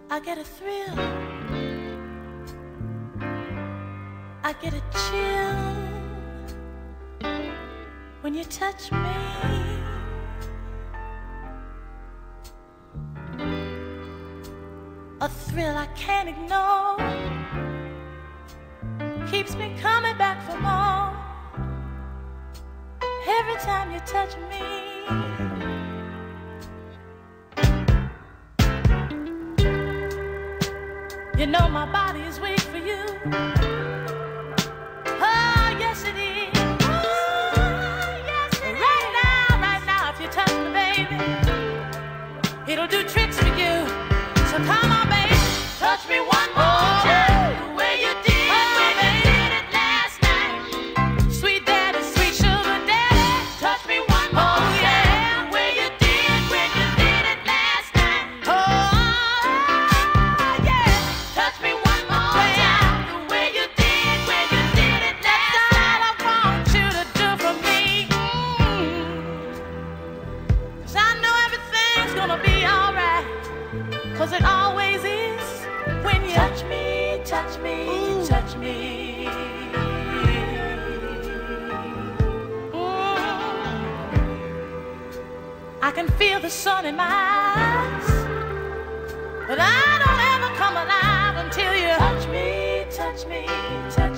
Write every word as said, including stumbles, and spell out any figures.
I get a thrill, I get a chill when you touch me. A thrill I can't ignore, keeps me coming back for more. Every time you touch me, you know my body is weak for you. Oh, yes it is. Oh, yes it right is. Now, right now, if you touch me, baby, it'll do tricks for you. So come on, baby, touch me one more oh. time. The way you did, oh, when baby. you did it last night. Sweet daddy, sweet sugar daddy, touch me one more oh, time. Yeah. The way you did when you did it last night. Oh. Cause it always is when you touch me, touch me, Ooh. touch me. Mm. I can feel the sun in my eyes, but I don't ever come alive until you touch me, touch me, touch me.